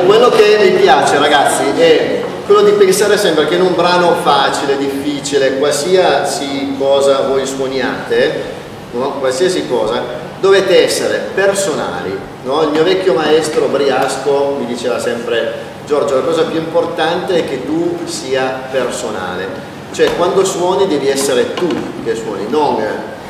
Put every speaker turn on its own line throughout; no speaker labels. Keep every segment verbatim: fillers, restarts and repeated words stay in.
quello che mi piace, ragazzi, è quello di pensare sempre che in un brano facile, difficile, qualsiasi cosa voi suoniate, no? Qualsiasi cosa, dovete essere personali, no? Il mio vecchio maestro Briasco mi diceva sempre: Giorgio, la cosa più importante è che tu sia personale, cioè quando suoni devi essere tu che suoni, non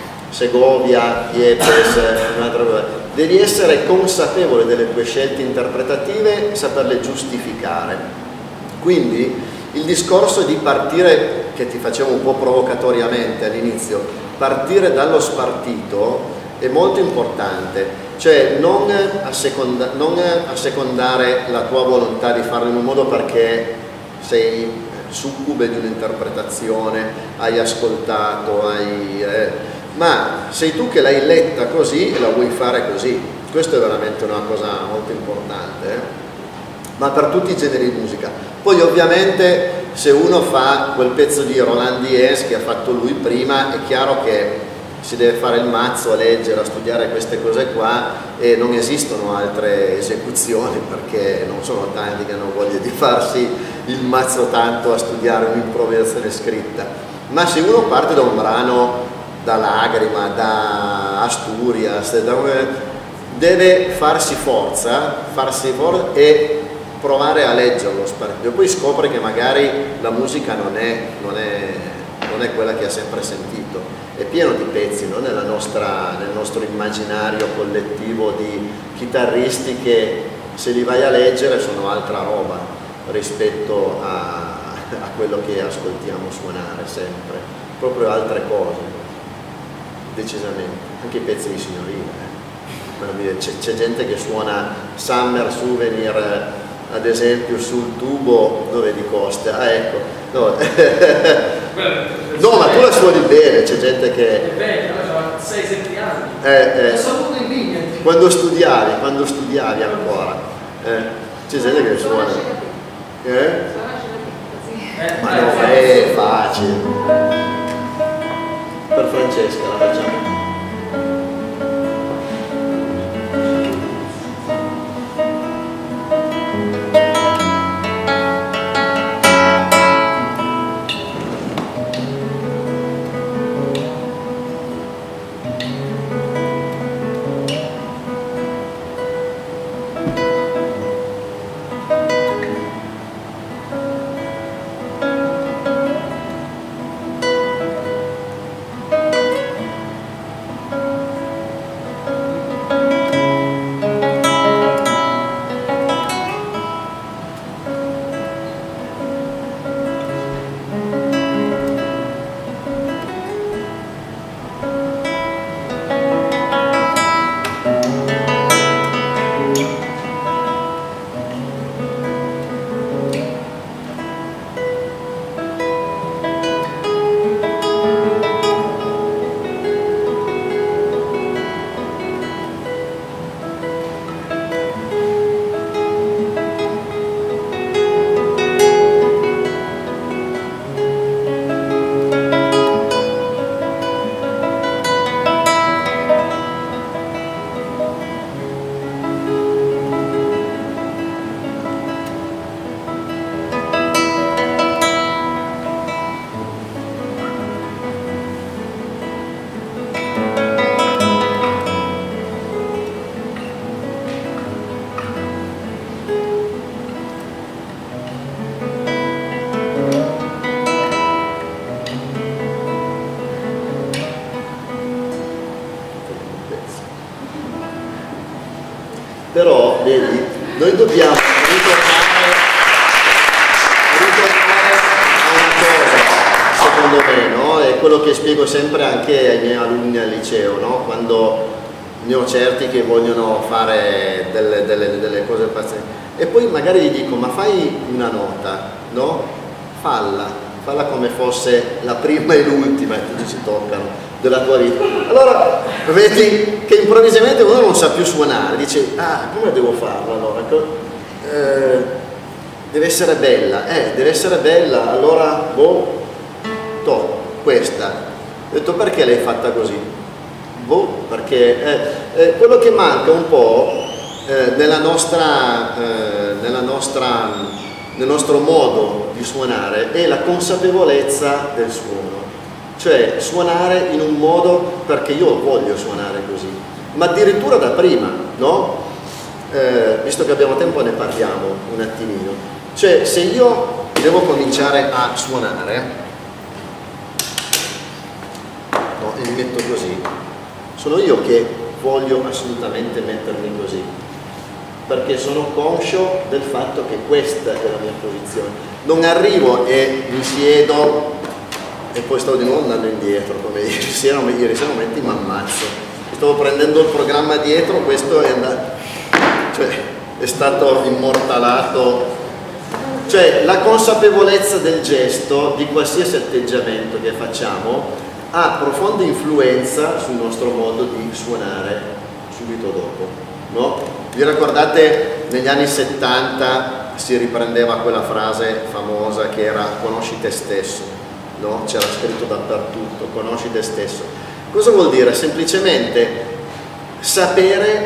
Segovia, Yepes, un'altra cosa. Devi essere consapevole delle tue scelte interpretative e saperle giustificare. Quindi il discorso di partire, che ti facevo un po' provocatoriamente all'inizio, partire dallo spartito è molto importante, cioè non, asseconda, non assecondare la tua volontà di farlo in un modo perché sei succube di un'interpretazione, hai ascoltato, hai, eh, ma sei tu che l'hai letta così e la vuoi fare così. Questo è veramente una cosa molto importante, eh? Ma per tutti i generi di musica. Poi ovviamente se uno fa quel pezzo di Roland Diez che ha fatto lui prima, è chiaro che si deve fare il mazzo a leggere, a studiare queste cose qua, e non esistono altre esecuzioni perché non sono tanti che hanno voglia di farsi il mazzo tanto a studiare un'improvvisazione scritta. Ma se uno parte da un brano, da Lagrima, da Asturias, da un... deve farsi forza, farsi forza e provare a leggerlo e poi scopre che magari la musica non è, non è, non è quella che ha sempre sentito, è pieno di pezzi, no? Nella nostra, nel nostro immaginario collettivo di chitarristi che se li vai a leggere sono altra roba rispetto a, a quello che ascoltiamo suonare sempre, proprio altre cose, decisamente, anche i pezzi di signorina, eh. C'è gente che suona Summer Souvenir ad esempio sul tubo dove di Costa, ah ecco, no, no ma tu la suoni bene, c'è gente che...
È vecchia, aveva sei sette anni,
eh, eh,
saluto in linea.
Quando studiavi, quando studiavi ancora, eh, c'è gente che suona. Eh? Ma no, è facile. Per Francesca la facciamo. Però, vedi, noi dobbiamo ritornare, ritornare a una cosa, secondo me, no? È quello che spiego sempre anche ai miei alunni al liceo, no? Quando ne ho certi che vogliono fare delle, delle, delle cose pazzesche. E poi magari gli dico, ma fai una nota, no? Falla, falla come fosse la prima e l'ultima, e tutti ci toccano, della tua vita. Allora vedi che improvvisamente uno non sa più suonare, dice ah come devo farlo allora? Eh, deve essere bella, eh, deve essere bella, allora boh, to, questa. Ho detto perché l'hai fatta così? Boh, perché eh, eh, quello che manca un po' eh, nella nostra, eh, nella nostra, nel nostro modo di suonare è la consapevolezza del suono, cioè suonare in un modo perché io voglio suonare così, ma addirittura da prima, no? Eh, visto che abbiamo tempo ne parliamo un attimino, cioè se io devo cominciare a suonare, no, e mi metto così, sono io che voglio assolutamente mettermi così, perché sono conscio del fatto che questa è la mia posizione. Non arrivo e mi siedo e poi stavo di nuovo andando indietro, come ieri sera, ieri sera momenti mi ammazzo. Stavo prendendo il programma dietro, questo è andato, cioè è stato immortalato. Cioè la consapevolezza del gesto, di qualsiasi atteggiamento che facciamo, ha profonda influenza sul nostro modo di suonare subito dopo, no? Vi ricordate negli anni settanta si riprendeva quella frase famosa che era conosci te stesso, no? C'era scritto dappertutto, conosci te stesso. Cosa vuol dire? Semplicemente sapere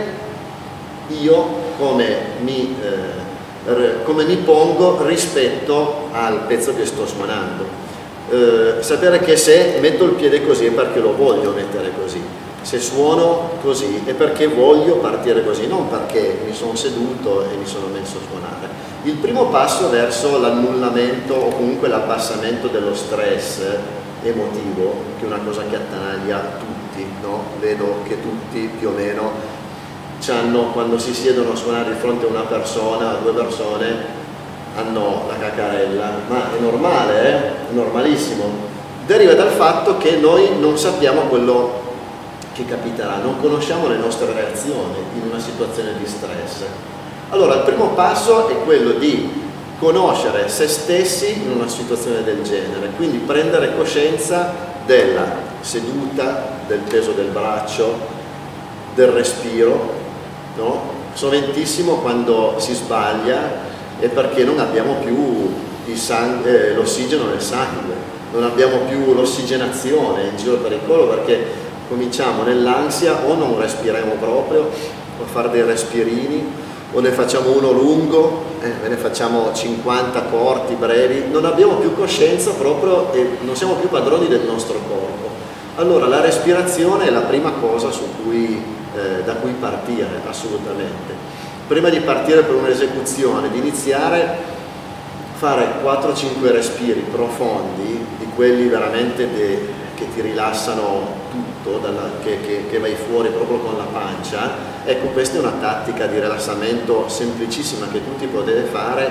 io come mi, eh, come mi pongo rispetto al pezzo che sto suonando. Eh, sapere che se metto il piede così è perché lo voglio mettere così, se suono così è perché voglio partire così, non perché mi sono seduto e mi sono messo a suonare. Il primo passo verso l'annullamento o comunque l'abbassamento dello stress emotivo, che è una cosa che attanaglia tutti, no? Vedo che tutti più o meno c'hanno, quando si siedono a suonare di fronte a una persona, a due persone, hanno la cacarella, ma è normale, eh? È normalissimo. Deriva dal fatto che noi non sappiamo quello che capiterà, non conosciamo le nostre reazioni in una situazione di stress. Allora il primo passo è quello di conoscere se stessi in una situazione del genere, quindi prendere coscienza della seduta, del peso del braccio, del respiro, no? Soventissimo quando si sbaglia è perché non abbiamo più eh, l'ossigeno nel sangue, non abbiamo più l'ossigenazione in giro per il collo, perché cominciamo nell'ansia o non respiriamo proprio, o fare dei respirini, o ne facciamo uno lungo, eh, ne facciamo cinquanta corti, brevi, non abbiamo più coscienza proprio e non siamo più padroni del nostro corpo. Allora la respirazione è la prima cosa su cui, eh, da cui partire, assolutamente. Prima di partire per un'esecuzione, di iniziare a fare quattro cinque respiri profondi, di quelli veramente de, che ti rilassano tutto, dalla, che, che, che vai fuori proprio con la pancia. Ecco, questa è una tattica di rilassamento semplicissima che tutti potete fare,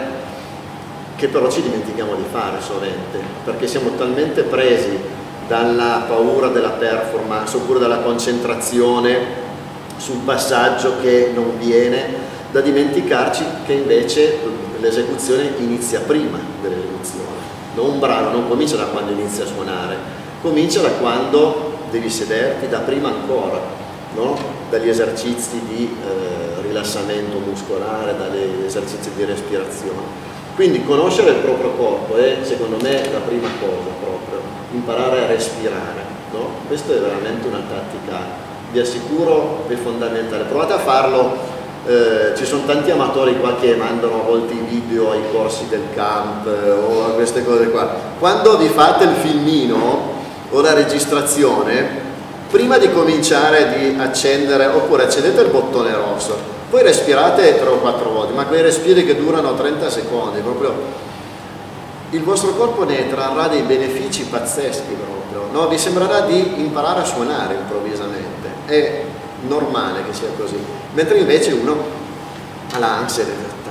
che però ci dimentichiamo di fare sovente, perché siamo talmente presi dalla paura della performance oppure dalla concentrazione sul passaggio che non viene, da dimenticarci che invece l'esecuzione inizia prima dell'esecuzione. Un brano non comincia da quando inizi a suonare, comincia da quando devi sederti, da prima ancora, no? Dagli esercizi di eh, rilassamento muscolare, dagli esercizi di respirazione. Quindi conoscere il proprio corpo è, secondo me, la prima cosa proprio, imparare a respirare, no? Questa è veramente una tattica, vi assicuro, è fondamentale. Provate a farlo. Eh, ci sono tanti amatori qua che mandano a volte i video ai corsi del camp eh, o a queste cose qua. Quando vi fate il filmino o la registrazione, prima di cominciare di accendere, oppure accendete il bottone rosso, poi respirate tre o quattro volte, ma quei respiri che durano trenta secondi, proprio il vostro corpo ne trarrà dei benefici pazzeschi proprio, no? Vi sembrerà di imparare a suonare improvvisamente. È normale che sia così, mentre invece uno ha l'ansia,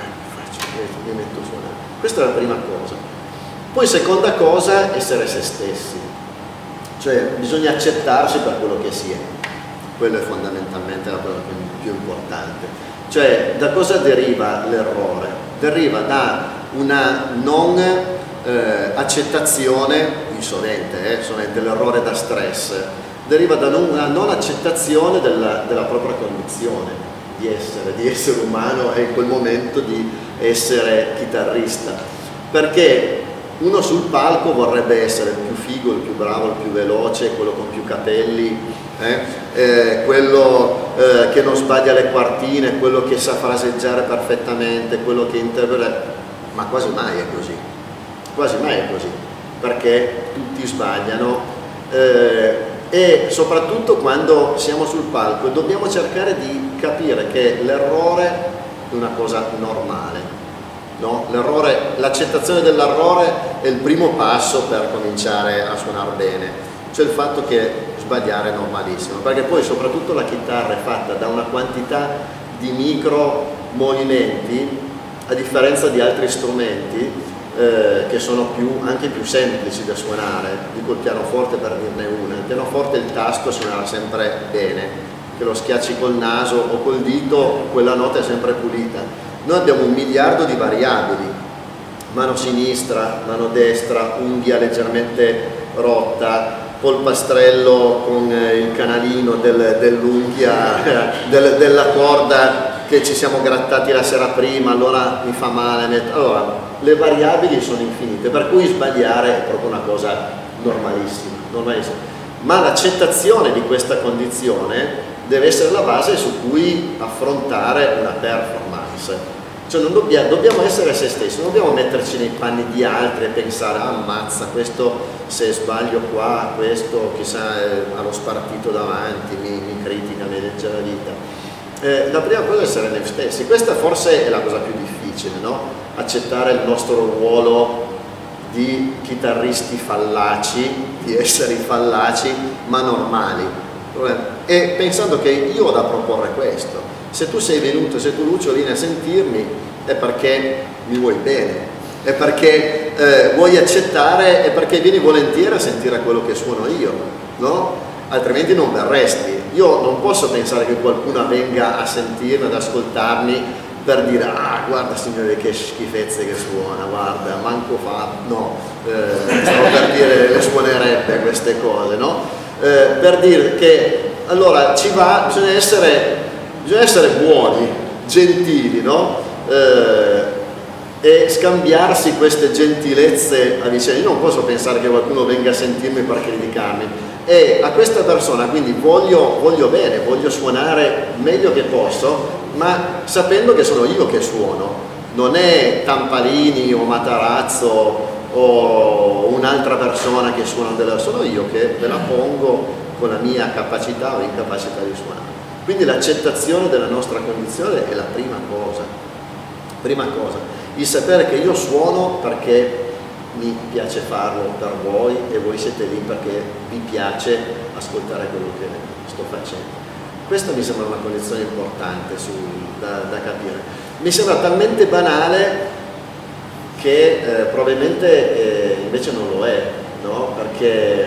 mi metto a suonare. Questa è la prima cosa. Poi seconda cosa, essere se stessi, cioè bisogna accettarsi per quello che si è, quello è fondamentalmente la cosa più importante. Cioè da cosa deriva l'errore? Deriva da una non eh, accettazione, sovente, eh, sovente l'errore da stress, deriva da una non accettazione della, della propria condizione di essere, di essere umano e in quel momento di essere chitarrista, perché uno sul palco vorrebbe essere il più figo, il più bravo, il più veloce, quello con più capelli, eh? Eh, quello eh, che non sbaglia le quartine, quello che sa fraseggiare perfettamente, quello che interpreta, ma quasi mai è così, quasi mai è così, perché tutti sbagliano eh, e soprattutto quando siamo sul palco dobbiamo cercare di capire che l'errore è una cosa normale. No? L'errore, l'accettazione dell'errore è il primo passo per cominciare a suonare bene, cioè il fatto che sbagliare è normalissimo, perché poi soprattutto la chitarra è fatta da una quantità di micro movimenti, a differenza di altri strumenti eh, che sono più, anche più semplici da suonare. Dico il pianoforte per dirne una: il pianoforte il tasto suonerà sempre bene, che lo schiacci col naso o col dito, quella nota è sempre pulita. Noi abbiamo un miliardo di variabili, mano sinistra, mano destra, unghia leggermente rotta, polpastrello con il canalino del, dell'unghia, del, della corda che ci siamo grattati la sera prima, allora mi fa male. Allora, le variabili sono infinite, per cui sbagliare è proprio una cosa normalissima, normalissima. Ma l'accettazione di questa condizione deve essere la base su cui affrontare una performance. Cioè non dobbiamo, dobbiamo essere se stessi, non dobbiamo metterci nei panni di altri e pensare ah, ammazza, questo se sbaglio qua, questo chissà eh, ha lo spartito davanti, mi, mi critica, mi legge la vita. Eh, la prima cosa è essere noi stessi, questa forse è la cosa più difficile, no? Accettare il nostro ruolo di chitarristi fallaci, di esseri fallaci ma normali. E pensando che io ho da proporre questo, se tu sei venuto, se tu Lucio vieni a sentirmi è perché mi vuoi bene, è perché eh, vuoi accettare, è perché vieni volentieri a sentire quello che suono io, no? Altrimenti non verresti. Io non posso pensare che qualcuno venga a sentirmi, ad ascoltarmi per dire ah guarda signore che schifezze che suona, guarda manco fa, no, eh, stavo per dire le suonerebbe queste cose, no? Eh, per dire che allora ci va, bisogna essere, bisogna essere buoni, gentili, no? Eh, e scambiarsi queste gentilezze a vicenda. Io non posso pensare che qualcuno venga a sentirmi per criticarmi e a questa persona quindi voglio, voglio bene, voglio suonare meglio che posso, ma sapendo che sono io che suono, non è Tampalini o Matarazzo o un'altra persona che suona della, sono io che ve la pongo con la mia capacità o incapacità di suonare. Quindi l'accettazione della nostra condizione è la prima cosa, prima cosa, il sapere che io suono perché mi piace farlo per voi e voi siete lì perché vi piace ascoltare quello che sto facendo. Questa mi sembra una condizione importante su, da, da capire. Mi sembra talmente banale che eh, probabilmente eh, invece non lo è, no? Perché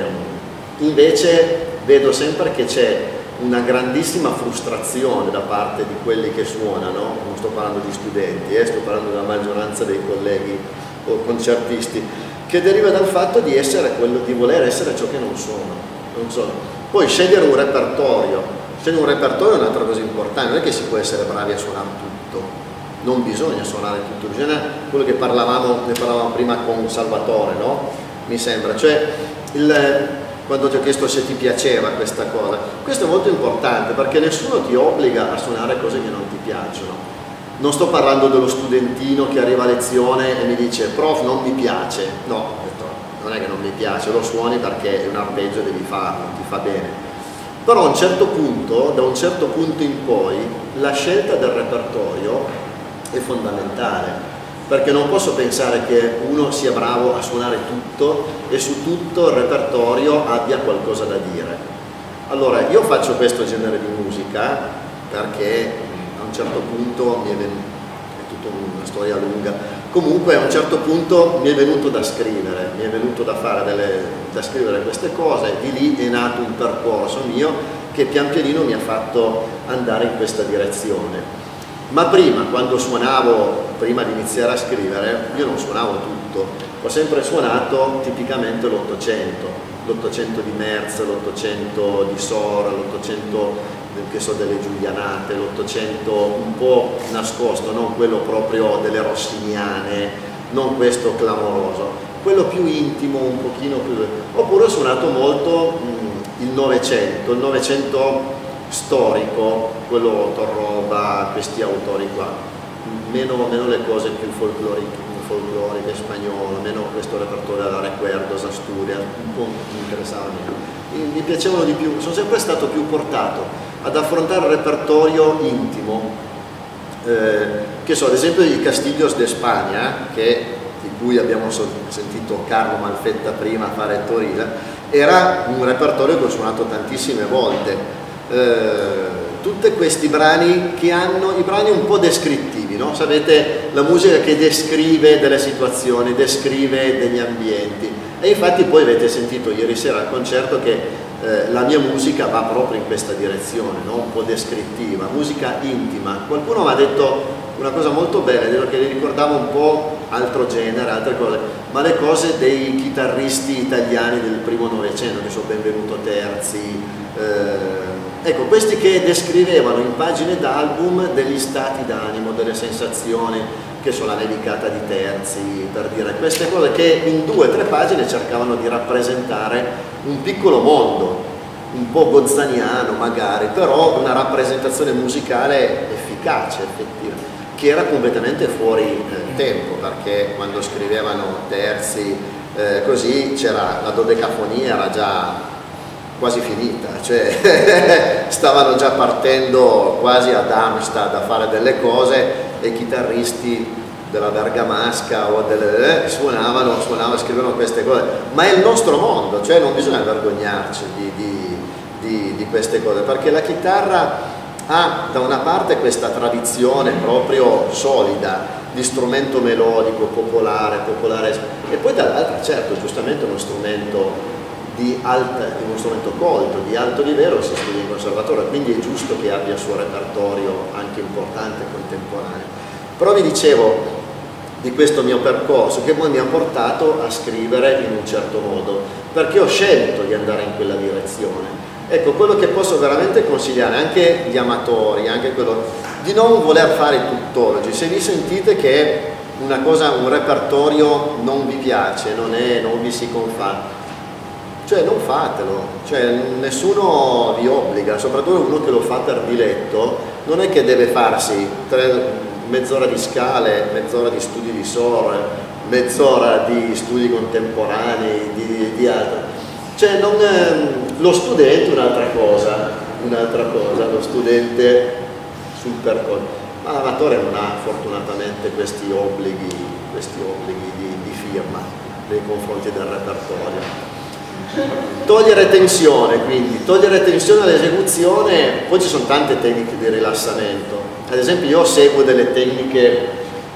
invece vedo sempre che c'è una grandissima frustrazione da parte di quelli che suonano, non sto parlando di studenti, eh, sto parlando della maggioranza dei colleghi o concertisti, che deriva dal fatto di essere quello, di voler essere ciò che non sono, non sono. Poi scegliere un repertorio, scegliere un repertorio è un'altra cosa importante, non è che si può essere bravi a suonare tutto, non bisogna suonare tutto, bisogna quello che parlavamo, ne parlavamo prima con Salvatore, no? Mi sembra, cioè il, quando ti ho chiesto se ti piaceva questa cosa, questo è molto importante perché nessuno ti obbliga a suonare cose che non ti piacciono. Non sto parlando dello studentino che arriva a lezione e mi dice prof non mi piace, no, non è che non mi piace, lo suoni perché è un arpeggio e devi farlo, ti fa bene. Però a un certo punto, da un certo punto in poi, la scelta del repertorio è fondamentale, perché non posso pensare che uno sia bravo a suonare tutto e su tutto il repertorio abbia qualcosa da dire. Allora, io faccio questo genere di musica perché a un certo punto mi è venuto, è tutta una storia lunga, comunque a un certo punto mi è venuto da scrivere, mi è venuto da fare delle, da scrivere queste cose, di lì è nato un percorso mio che pian pianino mi ha fatto andare in questa direzione. Ma prima, quando suonavo, prima di iniziare a scrivere, io non suonavo tutto, ho sempre suonato tipicamente l'Ottocento, l'Ottocento di Merz, l'Ottocento di Sora, l'Ottocento che so delle Giulianate, l'Ottocento un po' nascosto, non quello proprio delle rossiniane, non questo clamoroso, quello più intimo, un pochino più... Oppure ho suonato molto mh, il Novecento, il Novecento storico, quello Torroba, questi autori qua, meno, meno le cose più folcloriche, folcloriche spagnole, meno questo repertorio alla Recuerdos, Asturias, un po' mi interessava meno. Mi piacevano di più, sono sempre stato più portato ad affrontare il repertorio intimo, eh, che so, ad esempio i Castillos de Spagna, che, di cui abbiamo sentito Carlo Malfetta prima fare Torilla, era un repertorio che ho suonato tantissime volte. Eh, tutti questi brani che hanno i brani un po' descrittivi, no? Sapete, la musica che descrive delle situazioni, descrive degli ambienti, e infatti poi avete sentito ieri sera al concerto che eh, la mia musica va proprio in questa direzione, no? Un po' descrittiva, musica intima. Qualcuno mi ha detto una cosa molto bella, detto che ricordava un po' altro genere, altre cose, ma le cose dei chitarristi italiani del primo Novecento, che sono Benvenuto Terzi, eh, ecco, questi che descrivevano in pagine d'album degli stati d'animo, delle sensazioni, che sono la nevicata di Terzi, per dire queste cose che in due o tre pagine cercavano di rappresentare un piccolo mondo, un po' gozzaniano magari, però una rappresentazione musicale efficace, effettiva, che era completamente fuori eh, tempo, perché quando scrivevano Terzi eh, così c'era la dodecafonia, era già quasi finita, cioè stavano già partendo quasi ad Amsterdam a fare delle cose, e i chitarristi della Bergamasca o delle, eh, suonavano, suonavano, scrivevano queste cose, ma è il nostro mondo, cioè non bisogna vergognarci di, di, di, di queste cose, perché la chitarra ha da una parte questa tradizione proprio solida di strumento melodico, popolare, popolare, e poi dall'altra certo, giustamente uno strumento di alta, uno strumento colto, di alto livello, si studia in conservatorio, quindi è giusto che abbia il suo repertorio anche importante e contemporaneo. Però vi dicevo di questo mio percorso che poi mi ha portato a scrivere in un certo modo, perché ho scelto di andare in quella direzione. Ecco, quello che posso veramente consigliare anche gli amatori, anche quello di non voler fare tuttologi. Se vi sentite che una cosa, un repertorio non vi piace, non, è, non vi si confà, cioè non fatelo, cioè nessuno vi obbliga, soprattutto uno che lo fa per diletto, non è che deve farsi mezz'ora di scale, mezz'ora di studi di sole, mezz'ora di studi contemporanei, di, di altro. Cioè non, lo studente è un'altra cosa, un'altra cosa, lo studente sul percorso, ma l'amatore non ha fortunatamente questi obblighi, questi obblighi di, di firma nei confronti del repertorio. Togliere tensione, quindi togliere tensione all'esecuzione. Poi ci sono tante tecniche di rilassamento, ad esempio io seguo delle tecniche,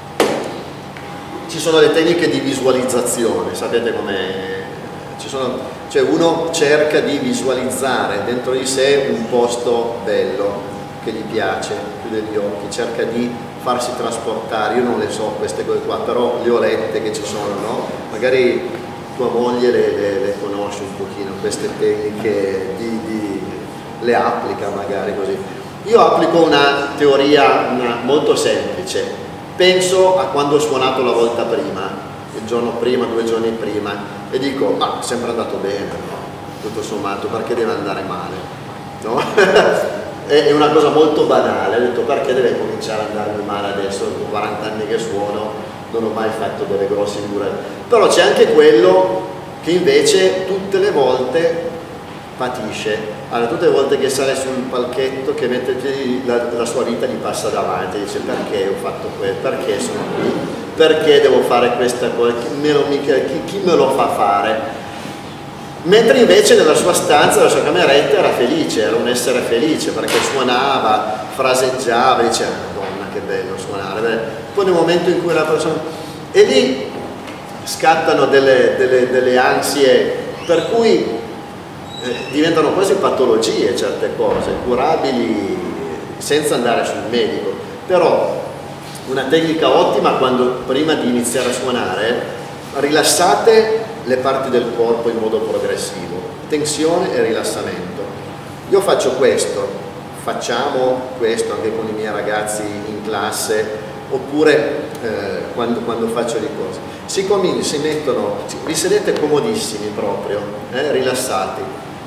ci sono le tecniche di visualizzazione, sapete com'è? Ci sono, cioè uno cerca di visualizzare dentro di sé un posto bello che gli piace, chiude gli occhi, cerca di farsi trasportare. Io non le so queste cose qua, però le ho lette che ci sono, no? Magari tua moglie le, le, le conosce un pochino, queste tecniche, di, di, le applica magari così. Io applico una teoria una, molto semplice, penso a quando ho suonato la volta prima, il giorno prima, due giorni prima, e dico, ma sembra andato bene, no? Tutto sommato, perché deve andare male? No? È una cosa molto banale, ho detto perché deve cominciare ad andarmi male adesso, dopo quaranta anni che suono, non ho mai fatto delle grosse figure. Però c'è anche quello che invece tutte le volte patisce, allora tutte le volte che sale sul palchetto, che mette piedi, la, la sua vita gli passa davanti, dice perché ho fatto questo, perché sono qui, perché devo fare questa cosa, chi me lo, chi, chi me lo fa fare? Mentre invece nella sua stanza, nella sua cameretta era felice, era un essere felice, perché suonava, fraseggiava, diceva Madonna che bello suonare. Poi nel momento in cui la persona, e lì scattano delle, delle, delle ansie, per cui eh, diventano quasi patologie certe cose, curabili senza andare sul medico. Però una tecnica ottima, quando prima di iniziare a suonare rilassate le parti del corpo in modo progressivo, tensione e rilassamento. Io faccio questo, facciamo questo anche con i miei ragazzi in classe, oppure eh, quando, quando faccio le cose. Si comincia, si mettono, vi sedete comodissimi proprio, eh, rilassati,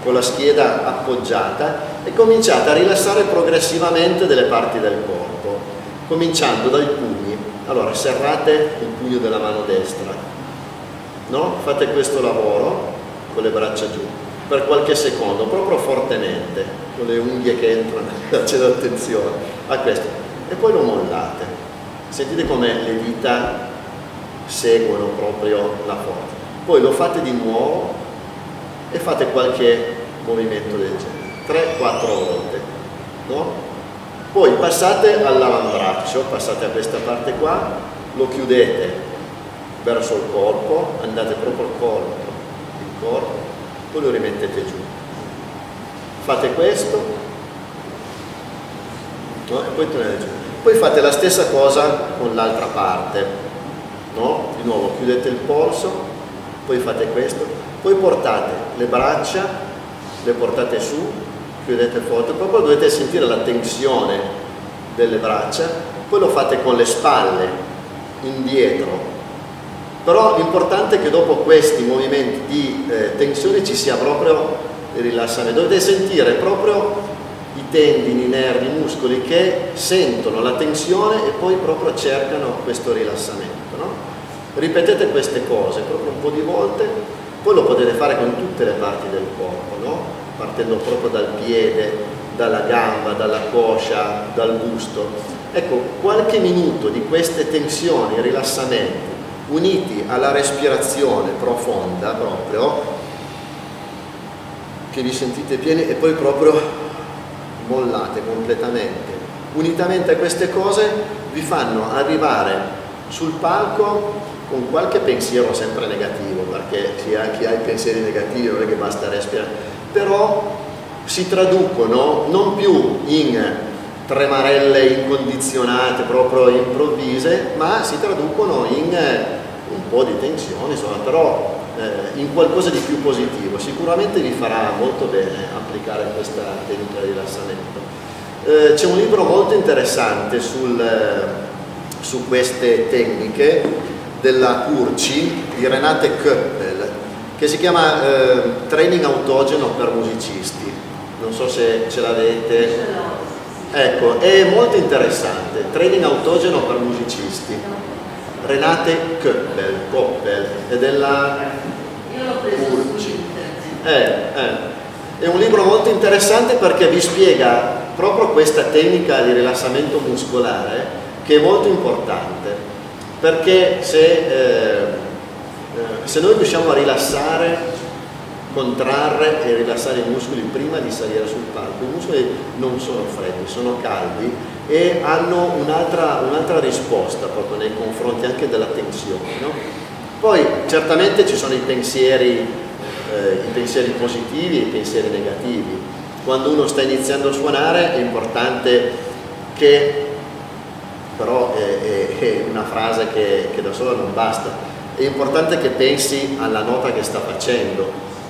con la schiena appoggiata e cominciate a rilassare progressivamente delle parti del corpo, cominciando dai pugni. Allora serrate il pugno della mano destra, no? Fate questo lavoro con le braccia giù per qualche secondo, proprio fortemente, con le unghie che entrano, c'è l'attenzione a questo, e poi lo mollate. Sentite come le dita seguono proprio la forza. Poi lo fate di nuovo e fate qualche movimento del genere, tre quattro volte, no? Poi passate all'avambraccio, passate a questa parte qua, lo chiudete verso il corpo, andate proprio al corpo, il corpo, poi lo rimettete giù. Fate questo, no? E poi tornate giù. Poi fate la stessa cosa con l'altra parte, no? Di nuovo chiudete il polso, poi fate questo, poi portate le braccia, le portate su, chiudete forte, proprio dovete sentire la tensione delle braccia, poi lo fate con le spalle indietro, però l'importante è che dopo questi movimenti di eh, tensione ci sia proprio il rilassamento, dovete sentire proprio i tendini, i nervi, i muscoli che sentono la tensione e poi proprio cercano questo rilassamento, no? Ripetete queste cose proprio un po' di volte, poi lo potete fare con tutte le parti del corpo, no? Partendo proprio dal piede, dalla gamba, dalla coscia, dal busto. Ecco, qualche minuto di queste tensioni, rilassamenti, uniti alla respirazione profonda proprio, che vi sentite pieni, e poi proprio mollate completamente. Unitamente a queste cose vi fanno arrivare sul palco con qualche pensiero sempre negativo, perché chi ha, chi ha i pensieri negativi non è che basta respirare, però si traducono non più in tremarelle incondizionate, proprio improvvise, ma si traducono in un po' di tensione, insomma, però eh, in qualcosa di più positivo. Sicuramente vi farà molto bene applicare questa tecnica di rilassamento. Eh, c'è un libro molto interessante sul, eh, su queste tecniche della Curci di Renate Köppel, che si chiama eh, Training autogeno per musicisti. Non so se ce l'avete. Ecco, è molto interessante. Training autogeno per musicisti. Renate Köppel, Köppel è della Curci. Eh, eh. È un libro molto interessante perché vi spiega proprio questa tecnica di rilassamento muscolare, che è molto importante, perché se, eh, se noi riusciamo a rilassare, contrarre e rilassare i muscoli prima di salire sul palco, i muscoli non sono freddi, sono caldi e hanno un'altra un'altra risposta proprio nei confronti anche della tensione, no? Poi certamente ci sono i pensieri, eh, i pensieri positivi e i pensieri negativi. Quando uno sta iniziando a suonare è importante che, però è, è, è una frase che, che da sola non basta, è importante che pensi alla nota che sta facendo,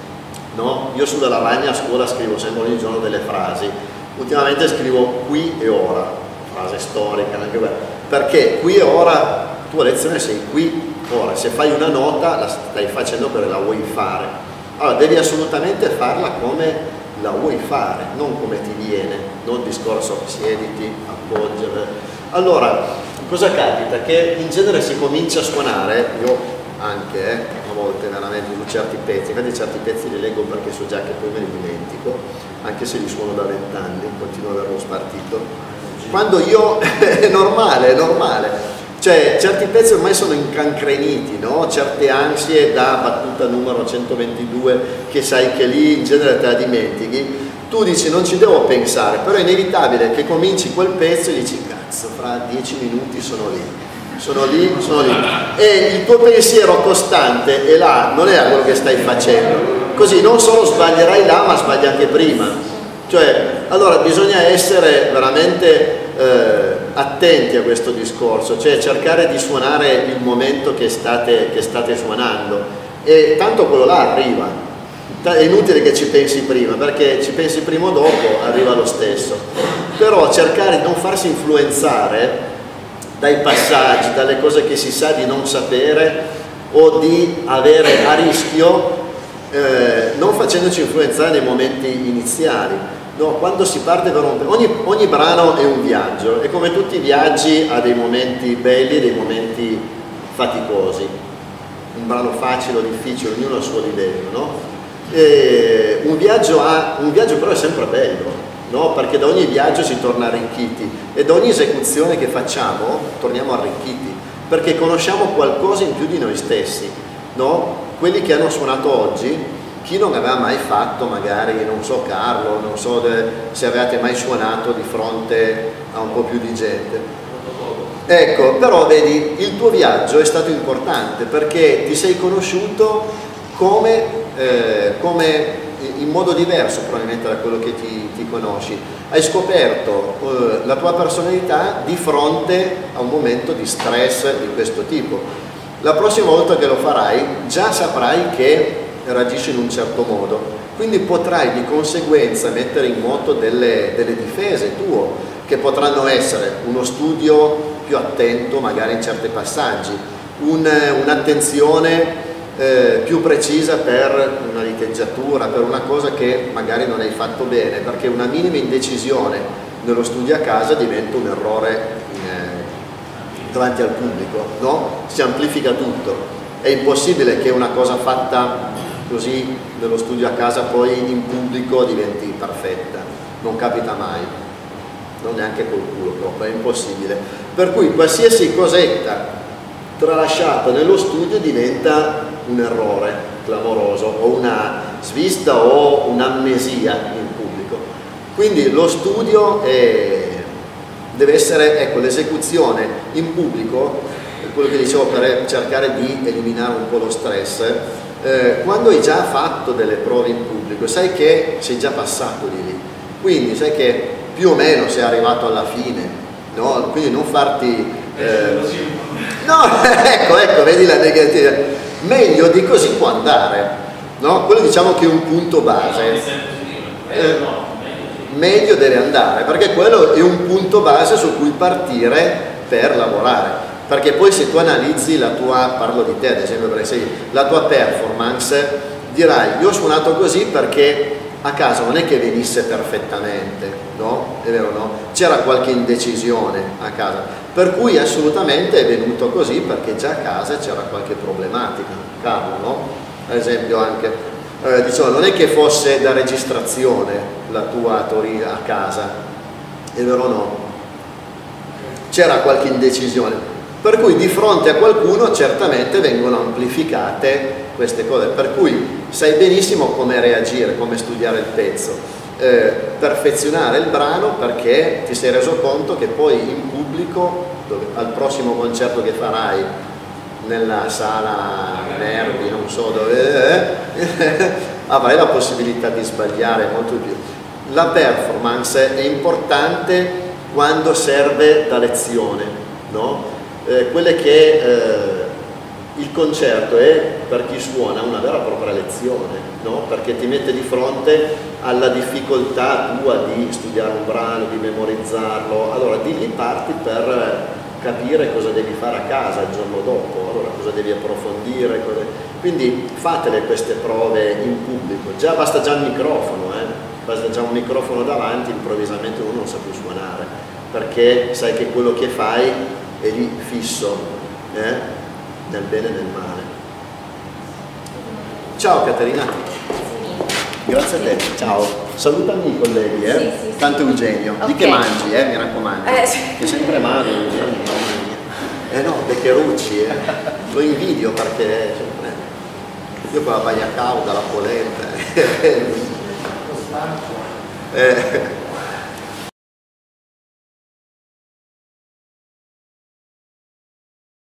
no? Io sulla lavagna a scuola scrivo sempre ogni giorno delle frasi, ultimamente scrivo qui e ora, frase storica, anche quella, perché qui e ora, tu a lezione sei qui, ora, se fai una nota la stai facendo perché la vuoi fare, allora devi assolutamente farla come la vuoi fare, non come ti viene, non il discorso siediti, appoggia. Allora, cosa capita? Che in genere si comincia a suonare, io anche eh, a volte veramente su certi pezzi, infatti certi pezzi li leggo perché so già che poi me li dimentico, anche se li suono da vent'anni, continuo ad averlo spartito. Quando io, è normale, è normale, cioè certi pezzi ormai sono incancreniti, no? Certe ansie da battuta numero centoventidue che sai che lì in genere te la dimentichi, tu dici non ci devo pensare, però è inevitabile che cominci quel pezzo e dici cazzo, fra dieci minuti sono lì, sono lì, sono lì, e il tuo pensiero costante è là, non è a quello che stai facendo, così non solo sbaglierai là ma sbagli anche prima. Cioè, allora bisogna essere veramente eh, attenti a questo discorso, cioè cercare di suonare il momento che state, che state suonando, e tanto quello là arriva, è inutile che ci pensi prima, perché ci pensi prima o dopo arriva lo stesso, però cercare di non farsi influenzare dai passaggi, dalle cose che si sa di non sapere o di avere a rischio eh, non facendoci influenzare nei momenti iniziali. No, quando si parte per un... ogni, ogni brano è un viaggio e come tutti i viaggi ha dei momenti belli e dei momenti faticosi. Un brano facile o difficile, ognuno ha il suo livello, no? E un, viaggio ha, un viaggio però è sempre bello, no? Perché da ogni viaggio si torna arricchiti e da ogni esecuzione che facciamo torniamo arricchiti, perché conosciamo qualcosa in più di noi stessi, no? Quelli che hanno suonato oggi, chi non aveva mai fatto, magari, non so Carlo, non so se avevate mai suonato di fronte a un po' più di gente. Ecco, però vedi, il tuo viaggio è stato importante perché ti sei conosciuto come, eh, come in modo diverso probabilmente da quello che ti, ti conosci. Hai scoperto eh, la tua personalità di fronte a un momento di stress di questo tipo. La prossima volta che lo farai già saprai che reagisce in un certo modo, quindi potrai di conseguenza mettere in moto delle, delle difese tuo, che potranno essere uno studio più attento magari in certi passaggi, un, un'attenzione eh, più precisa per una liteggiatura, per una cosa che magari non hai fatto bene, perché una minima indecisione nello studio a casa diventa un errore eh, davanti al pubblico, no? Si amplifica tutto, è impossibile che una cosa fatta così nello studio a casa poi in pubblico diventi perfetta, non capita mai, non neanche col culo proprio, è impossibile. Per cui qualsiasi cosetta tralasciata nello studio diventa un errore clamoroso o una svista o un'amnesia in pubblico. Quindi lo studio è, deve essere, ecco, l'esecuzione in pubblico, quello che dicevo per cercare di eliminare un po' lo stress. Eh, quando hai già fatto delle prove in pubblico sai che sei già passato di lì, quindi sai che più o meno sei arrivato alla fine, no? Quindi non farti eh... no, ecco, ecco, vedi la negativa, meglio di così può andare, no? Quello diciamo che è un punto base, eh, meglio deve andare, perché quello è un punto base su cui partire per lavorare. Perché poi se tu analizzi la tua, parlo di te ad esempio, perché sei, la tua performance, dirai io ho suonato così perché a casa non è che venisse perfettamente, no? È vero, no? C'era qualche indecisione a casa, per cui assolutamente è venuto così perché già a casa c'era qualche problematica, Carlo, no? Ad esempio anche, eh, diciamo, non è che fosse da registrazione la tua teoria a casa, è vero o no? C'era qualche indecisione. Per cui di fronte a qualcuno certamente vengono amplificate queste cose, per cui sai benissimo come reagire, come studiare il pezzo, eh, perfezionare il brano perché ti sei reso conto che poi in pubblico, dove, al prossimo concerto che farai nella sala Nervi, non so dove, eh, avrai la possibilità di sbagliare molto di più. La performance è importante quando serve da lezione, no? Eh, quelle che eh, il concerto è per chi suona una vera e propria lezione, no? Perché ti mette di fronte alla difficoltà tua di studiare un brano, di memorizzarlo, allora di lì parti per capire cosa devi fare a casa il giorno dopo, allora cosa devi approfondire, cosa... quindi fatele queste prove in pubblico, già basta già il microfono, eh? Basta già un microfono davanti, improvvisamente uno non sa più suonare, perché sai che quello che fai è lì fisso, eh? Nel bene e nel male. Ciao Caterina. Grazie a te, ciao. Salutami i colleghi, eh? Sì, sì, tanto sì. Eugenio. Okay. Di che mangi, eh? Mi raccomando. Eh, sì. Che sempre magro Eugenio. Eh no, Beccherucci, eh? Lo invidio perché sempre... io con la bagna cauda, la polenta. eh.